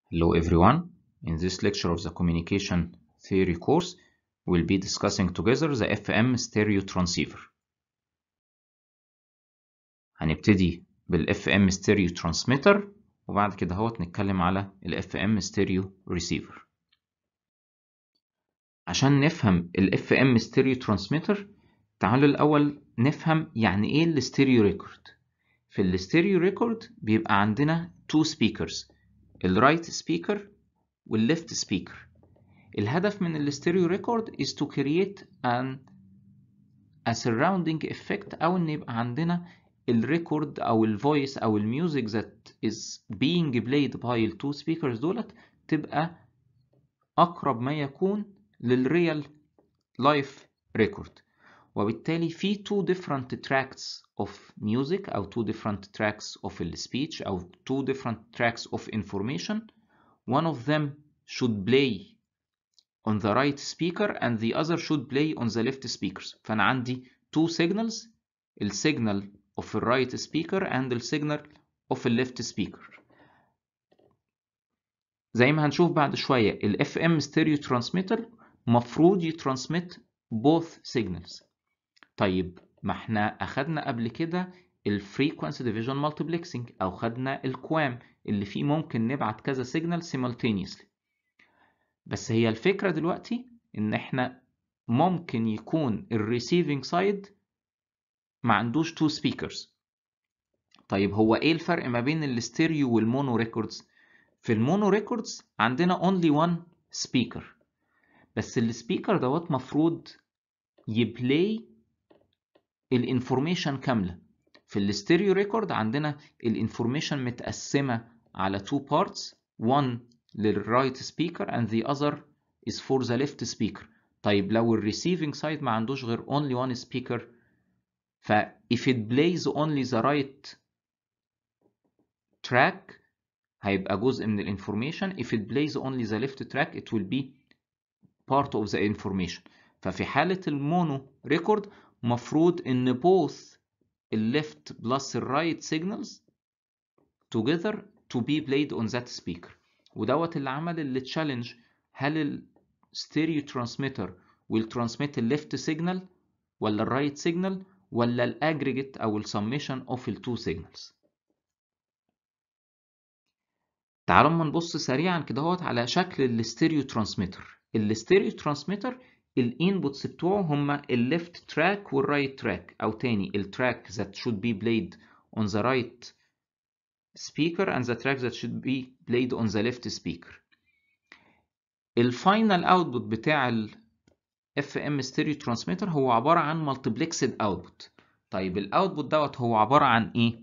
Hello everyone. In this lecture of the communication theory course, we'll be discussing together the FM stereo transceiver. هنبتدي بال FM stereo transmitter وبعد كده نتكلم على ال FM stereo receiver. عشان نفهم ال FM stereo transmitter تعالوا الأول نفهم يعني إيه الستيريو ريكورد. في الستيريو ريكورد بيبقى عندنا two speakers، الرايت سبيكر والليفت سبيكر. الهدف من الستيريو ريكورد is to create a surrounding effect أو إن يبقى عندنا الريكورد أو الفويس أو الميوزك that is being played by ال two speakers دولت تبقى أقرب ما يكون للريال لايف ريكورد. وبالتالي في two different tracks of music أو two different tracks of speech أو two different tracks of information. One of them should play on the right speaker and the other should play on the left speakers. فأنا عندي two signals، الsignal of the right speaker and the signal of the left speaker. زي ما هنشوف بعد شوية ال FM stereo transmitter مفروض يترانسميت both signals. طيب ما احنا أخدنا قبل كده ال frequency division multiplexing أو خدنا الكوام اللي فيه ممكن نبعت كذا signal simultaneously. بس هي الفكرة دلوقتي إن إحنا ممكن يكون ال receiving side ما عندوش two speakers. طيب هو إيه الفرق ما بين الستيريو والمونو ريكوردز؟ في المونو ريكوردز عندنا only one speaker، بس السبيكر دوت مفروض يبلاي الانفورميشن كاملة. في الستيريو ريكورد عندنا الانفورميشن متقسمة على two parts، one للرايت سبيكر and the other is for the left speaker. طيب لو الريسيفنج سايد ما عندوش غير only one speaker، ف if it plays only the right track هيبقى جزء من الانفورميشن، if it plays only the left track it will be part of the information. ففي حالة المونو ريكورد مفروض ان both the left plus the right signals together to be played on that speaker. ودوت اللي عمل اللي تشالنج هل الستيريو ترانسميتر will transmit ال left signal ولا ال right signal ولا ال aggregate أو ال summation of ال two signals. تعالوا ما نبص سريعا كده على شكل الستيريو ترانسميتر. الستيريو ترانسميتر الانبوتس بتوعه هما الليفت تراك والرايت تراك، او تاني التراك that should be played on the right speaker and the track that should be played on the left speaker. الفاينل اوتبوت بتاع ال FM stereo transmitter هو عبارة عن multiplexed output. طيب الاوتبوت دوت هو عبارة عن ايه؟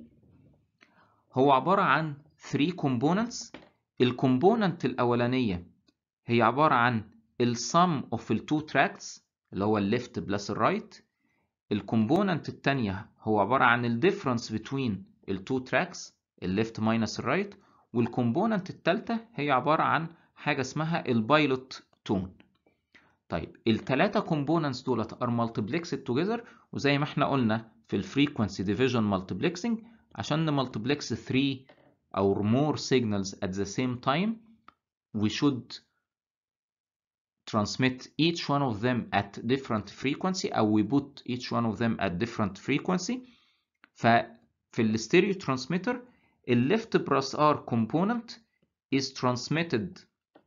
هو عبارة عن 3 components. الكومبوننت الاولانية هي عبارة عن السم اوف التو تراكس اللي هو الليفت بلس الرايت. الكومبوننت التانية هو عبارة عن الديفرنس بين التو تراكس الليفت ماينس الرايت. والكومبوننت التالتة هي عبارة عن حاجة اسمها البايلوت تون. طيب التلاتة كومبوننتس دولت are multiplexed together، وزي ما احنا قلنا في الفريكونسي ديفيجن مالتيبلكسنج عشان نمالتيبلكس 3 or more signals at the same time we should transmit each one of them at different frequency أو we put each one of them at different frequency. ففي الستيريو ترانسميتر الليفت بلس ار component is transmitted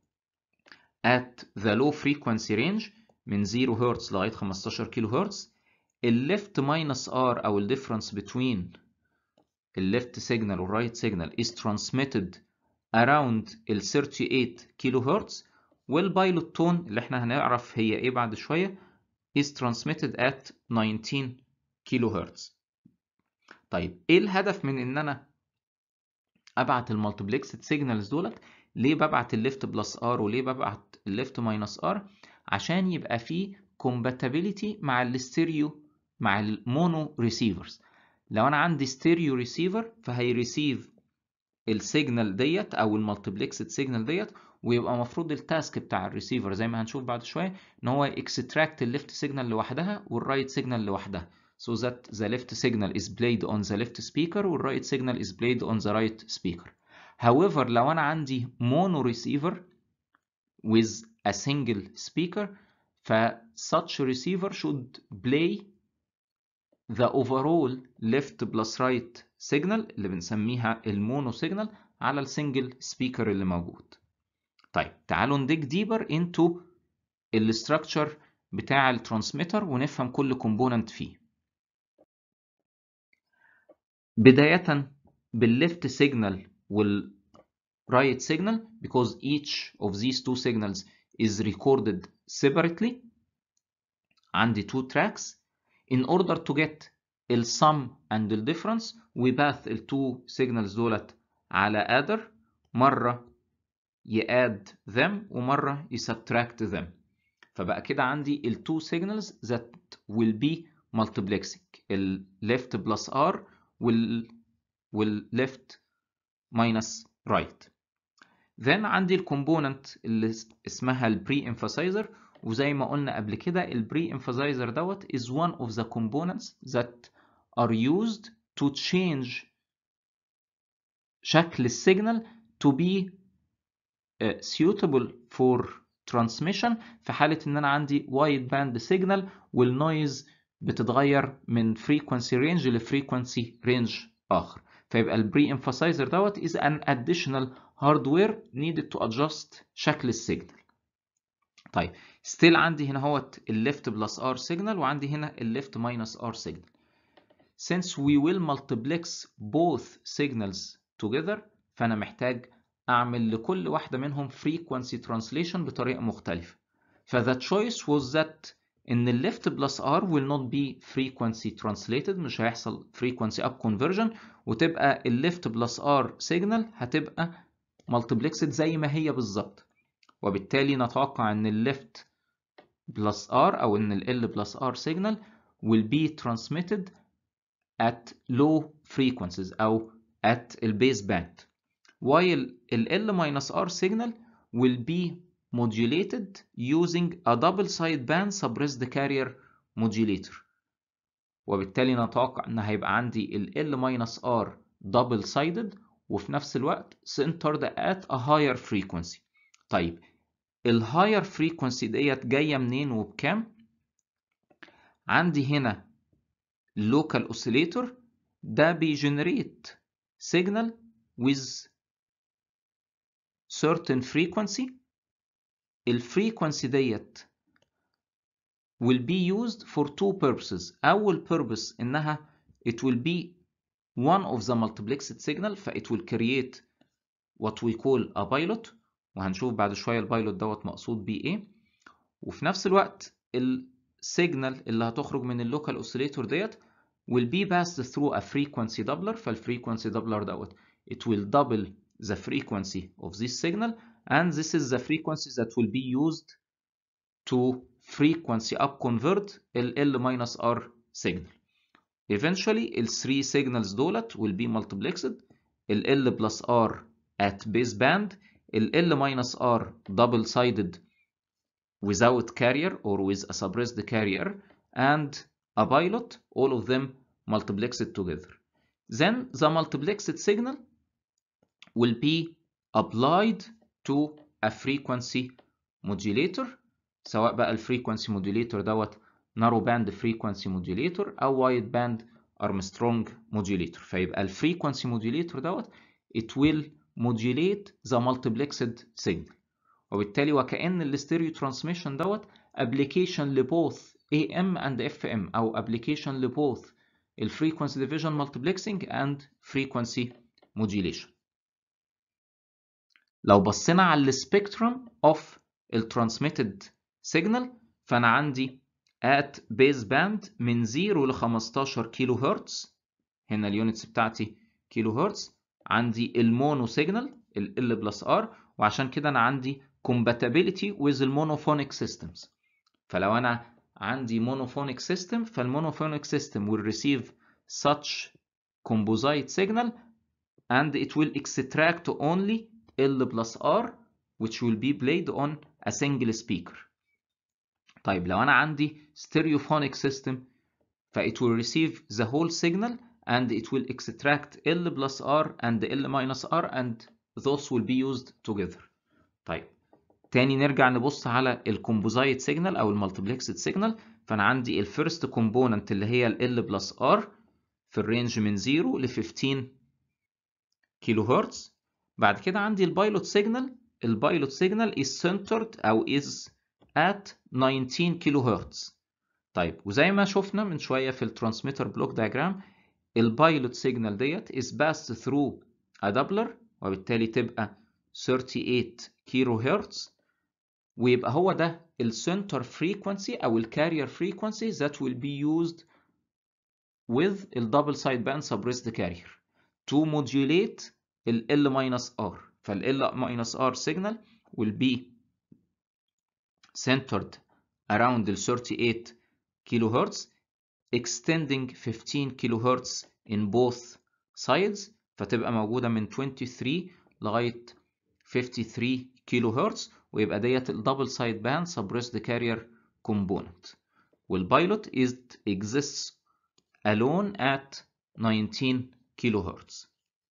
at the low frequency range من 0 هرتز لغاية 15 كيلو هرتز. الليفت minus r أو ال difference between الليفت signal والرايت signal is transmitted around ال 38 كيلو هرتز. والبايلوت تون اللي احنا هنعرف هي ايه بعد شوية is transmitted at 19 كيلو هرتز. طيب ايه الهدف من ان انا ابعت المالتيبلكسد سيجنالز دولت؟ ليه ببعت الليفت بلس ار وليه ببعت الليفت ماينس ار؟ عشان يبقى فيه compatibility مع الستيريو مع المونو ريسيفرز. لو انا عندي ستيريو ريسيفر فهيريسيف السيجنال ديت او المالتيبلكسد سيجنال ديت، ويبقى المفروض التاسك بتاع الريسيفر زي ما هنشوف بعد شويه ان هو اكستراكت الليفت سيجنال لوحدها والرايت سيجنال لوحدها so that the left signal is played on the left speaker والرايت signal is played on the right speaker. However لو أنا عندي mono receiver with a single speaker such receiver should play the overall left plus right signal اللي بنسميها المونو signal على السنجل سبيكر اللي موجود. طيب تعالوا نديك deeper into الستراكشر بتاع الترانسميتر ونفهم كل كومبوننت فيه. بداية بالليفت سيجنال والرايت سيجنال because each of these two signals is recorded separately. عندي two tracks. In order to get ال sum and ال difference we path ال two signals دولت على adder، مرة يadd them ومرة يsubtract them. فبقى كده عندي ال two signals that will be multiplexing ال left plus R وال left minus right. Then عندي الكومبوننت اللي اسمها ال pre-emphasizer، وزي ما قلنا قبل كده ال pre-emphasizer دوت is one of the components that are used to change شكل السيجنال to be suitable for transmission في حالة إن أنا عندي wide band signal والنويز بتتغير من frequency range ل frequency range آخر. فيبقى ال pre-emphasizer دوت is an additional hardware needed to adjust شكل السيجنال. طيب still عندي هنا هوت ال left plus R signal وعندي هنا ال left minus R signal. Since we will multiplex both signals together فأنا محتاج أعمل لكل واحدة منهم frequency translation بطريقة مختلفة. فthe choice was that إن ال left plus R will not be frequency translated، مش هيحصل frequency up conversion، وتبقى ال left plus R signal هتبقى multiplexed زي ما هي بالظبط. وبالتالي نتوقع إن ال left plus R أو إن ال L plus R signal will be transmitted at low frequencies أو at ال base band. while ال L minus R signal will be modulated using a double sideband suppressed carrier modulator. وبالتالي نتوقع ان هيبقى عندي ال L minus R double sided وفي نفس الوقت centered at a higher frequency. طيب ال higher frequency ديت جاية منين وبكام؟ عندي هنا local oscillator ده بيجنريت signal with certain frequency. الفريكونسي ديت will be used for two purposes. أول purpose إنها it will be one of the multiplexed signal ف it will create what we call a pilot، وهنشوف بعد شوية البايلوت دوت مقصود بيه إيه. وفي نفس الوقت السيجنال اللي هتخرج من اللوكال اوسيليتور ديت will be passed through a frequency doubler. فالفريكونسي doubler دوت it will double the frequency of this signal and this is the frequency that will be used to frequency up convert ال L minus R signal. Eventually ال 3 signals دولت will be multiplexed ال L plus R at base band ال L minus R double sided without carrier or with a suppressed carrier and a pilot, all of them multiplexed together. Then the multiplexed signal will be applied to a frequency modulator، سواء بقى الفريكونسي موديوليتور دوت narrow band frequency modulator أو wide band Armstrong modulator. فيبقى الفريكونسي موديوليتور دوت it will modulate the multiplexed signal. وبالتالي وكأن الستيريو ترانسميشن دوت application لبوث AM and FM أو application لبوث الفريكونسي division multiplexing and frequency modulation. لو بصينا على السبيكترم of الترانسميتد سيجنال فأنا عندي at base band من 0 ل 15 كيلو هرتز، هنا اليونتس بتاعتي كيلو هرتز. عندي المونو سيجنال ال L plus R، وعشان كده أنا عندي compatibility with المونوفونيك systems. فلو أنا عندي monophonic system فالمونوفونيك system will receive such composite signal and it will extract only L plus R which will be played on a single speaker. طيب لو أنا عندي stereophonic system ف it will receive the whole signal and it will extract L plus R and L minus R and those will be used together. طيب تاني نرجع نبص على الكومبوزايت سيجنال او المالتيبلكسد سيجنال. فانا عندي الفيرست كومبوننت اللي هي ال بلس ار في الرينج من 0 ل 15 كيلو هرتز. بعد كده عندي البايلوت سيجنال. البايلوت سيجنال is centered او is at 19 كيلو هرتز. طيب وزي ما شفنا من شويه في الترانسميتر بلوك دايجرام، البايلوت سيجنال ديت is passed through a doubler، وبالتالي تبقى 38 كيلو هرتز، ويبقى هو ده السنتر فريكونسي او الكارير فريكونسي that will be used with الدبل سايد باند suppressed carrier to modulate ال L-R. فال L-R signal will be centered around the 38 kilohertz, extending 15 kilohertz in both sides، فتبقى موجودة من 23 لغاية 53 kilohertz، ويبقى ديت الدبل سايد باند suppressed carrier component. والبايلوت exists alone at 19 kilohertz.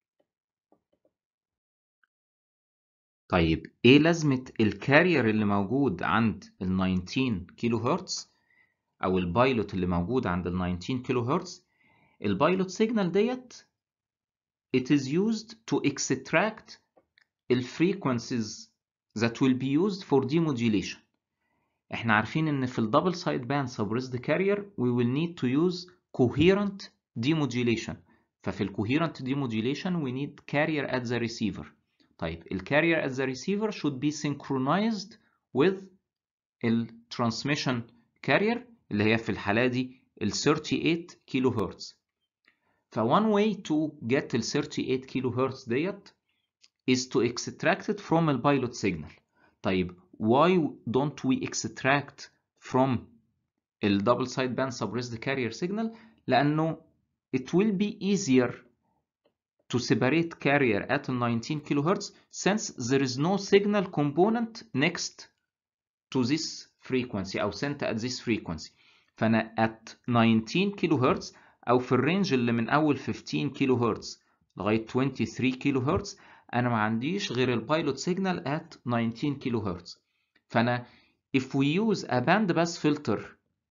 طيب ايه لازمة الكارير اللي موجود عند ال 19 كيلو هرتز او البايلوت اللي موجود عند ال 19 كيلو هرتز؟ البايلوت سيجنال ديت it is used to extract ال frequencies that will be used for demodulation. احنا عارفين ان في ال double side band suppressed carrier we will need to use coherent demodulation. ففي ال coherent demodulation we need carrier at the receiver. طيب ال carrier at the receiver should be synchronized with ال transmission carrier اللي هي في الحالة دي ال 38 كيلو هرتز. ف one way to get ال 38 كيلو هرتز ديت is to extract it from ال pilot signal. طيب why don't we extract from ال double side band suppressed carrier signal؟ لأنه it will be easier to separate carrier at 19 kHz since there is no signal component next to this frequency أو sent at this frequency. فأنا at 19 kHz أو في الرينج اللي من أول 15 kHz لغاية 23 kHz أنا ما عنديش غير البايلوت signal at 19 kHz. فأنا if we use a bandpass filter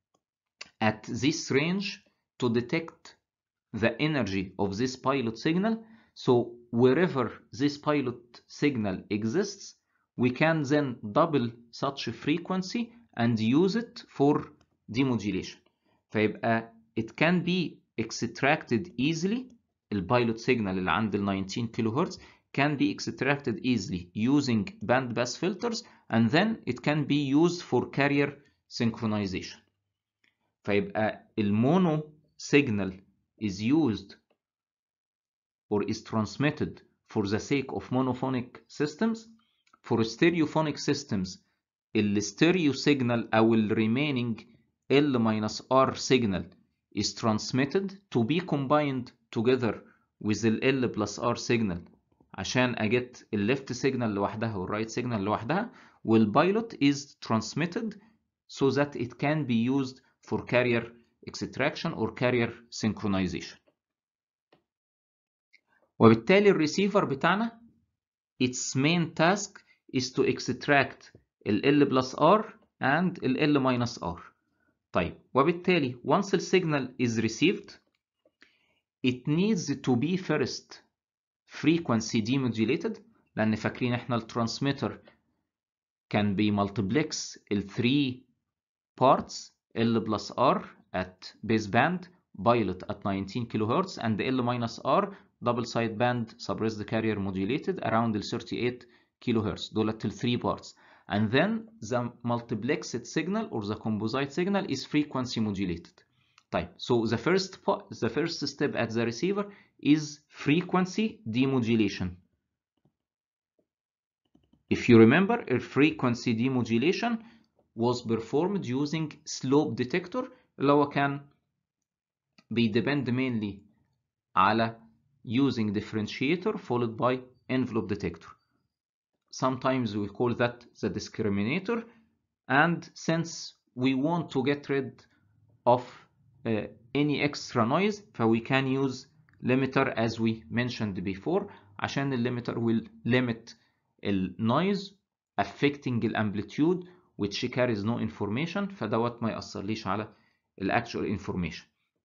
at this range to detect the energy of this pilot signal, so wherever this pilot signal exists we can then double such a frequency and use it for demodulation. فيبقى it can be extracted easily. البايلوت signal اللي عند ال 19 kHz can be extracted easily using bandpass filters, and then it can be used for carrier synchronization. فيبقى المونو signal is used or is transmitted for the sake of monophonic systems. For stereophonic systems ال stereo signal أو ال remaining L-R signal is transmitted to be combined together with ال L+R signal عشان أجت ال left signal لوحدها وال right signal لوحدها، وال pilot is transmitted so that it can be used for carrier extraction or carrier synchronization. وبالتالي الريسيفر بتاعنا its main task is to extract ال L+R and ال L-R. طيب وبالتالي once the signal is received it needs to be first frequency demodulated، لأن فاكرين احنا الترانسميتر كان بيمالتبلكس ال 3 parts L+R at baseband, pilot at 19 kHz, and L-R double sideband suppressed carrier modulated around the 38 kHz. دولت ال 3 parts. And then the multiplexed signal or the composite signal is frequency modulated. طيب, so the first step at the receiver is frequency demodulation. If you remember, a frequency demodulation was performed using slope detector اللي هو كان بيدepend mainly على using differentiator followed by envelope detector. Sometimes we call that the discriminator, and since we want to get rid of any extra noise, we can use limiter as we mentioned before. عشان الليمتر will limit النويز affecting الامبليتيود which carries no information، فدوت ما يأثرليش على actual information.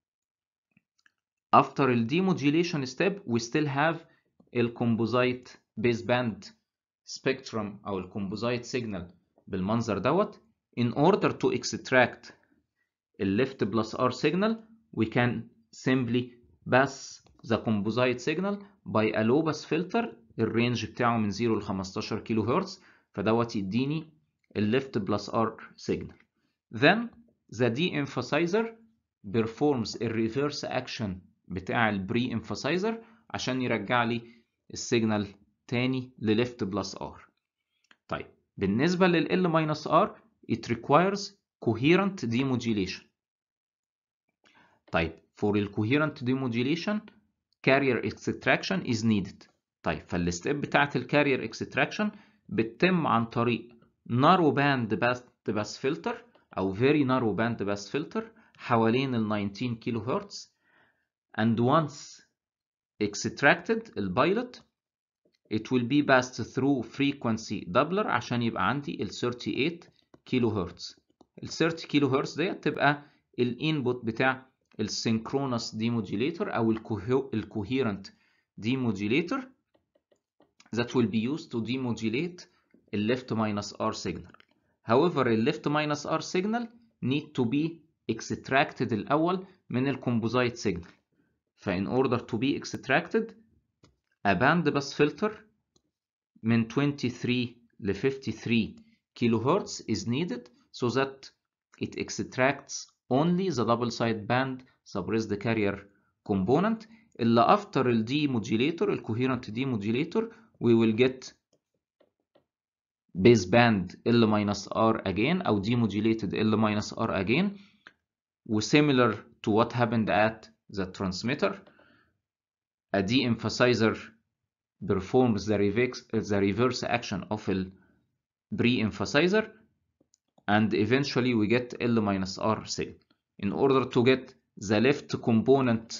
After ال demodulation step we still have ال composite baseband spectrum أو ال composite signal بالمنظر دوت. In order to extract ال left plus R signal we can simply pass the composite signal by a low pass filter الرينج بتاعه من 0 ل 15 كيلو هرتز، فدوت يديني ال left plus R signal. Then the de-emphasizer performs a reverse action بتاع ال pre-emphasizer عشان يرجع لي السيجنال تاني ل left plus R. طيب بالنسبة لل L minus R it requires coherent demodulation. طيب for ال coherent demodulation carrier extraction is needed. طيب فالستيب بتاعت ال carrier extraction بتتم عن طريق narrow band bass filter أو very narrow band bass filter حوالين ال 19 كيلو هرتز. And once extracted البايلوت it will be passed through frequency doubler عشان يبقى عندي ال 38 كيلو هرتز. ال 30 كيلو هرتز ديت تبقى الانبوت بتاع ال synchronous demodulator أو ال coherent demodulator that will be used to demodulate ال left minus R signal. However ال left minus R signal need to be extracted الأول من ال composite signal. فإن order to be extracted a band pass filter من 23 ل 53 كيلو هرتز is needed so that it extracts only the double side band suppressed carrier component. اللي after ال demodulator ال coherent demodulator we will get baseband L minus R again أو demodulated L minus R again و similar to what happened at the transmitter. A de-emphasizer performs the reverse action of a pre-emphasizer and eventually we get L minus R signal. In order to get the left component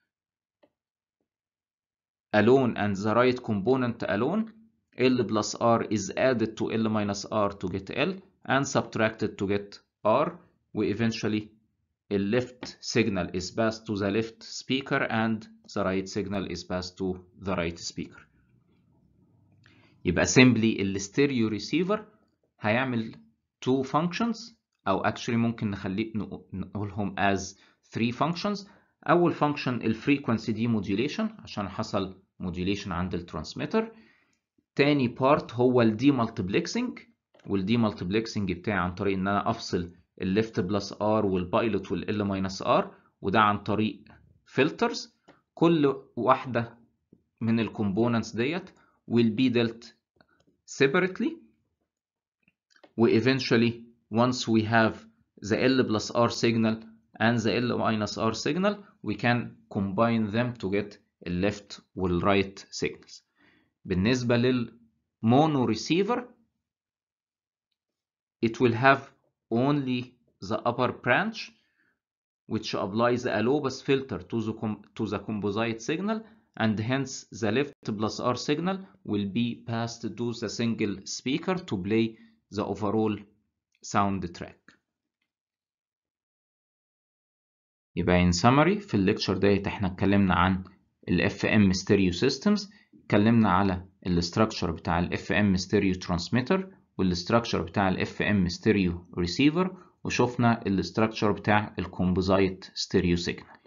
alone and the right component alone, L plus R is added to L minus R to get L and subtracted to get R. We eventually the left signal is passed to the left speaker and the right signal is passed to the right speaker. يبقى simply ال stereo receiver هيعمل two functions أو actually ممكن نقولهم as three functions. أول function ال frequency demodulation عشان حصل modulation عند ال transmitter. تاني part هو ال demultiplexing وال demultiplexing بتاعي عن طريق إن أنا أفصل ال left plus R والبايلوت وال L minus R وده عن طريق filters. كل واحدة من ال components ديت will be dealt separately. We eventually once we have the L plus R signal and the L minus R signal we can combine them to get ال left وال right signals. بالنسبة لل mono receiver it will have only the upper branch which applies a low pass filter to the composite signal and hence the left plus R signal will be passed to the single speaker to play the overall soundtrack. يبقى in summary في الليكتشر ديت احنا اتكلمنا عن ال FM stereo systems، اتكلمنا على الستراكشر بتاع ال FM stereo transmitter والستراكشر بتاع ال FM stereo receiver وشوفنا الستراكشر بتاع الكومبوزايت stereo signal.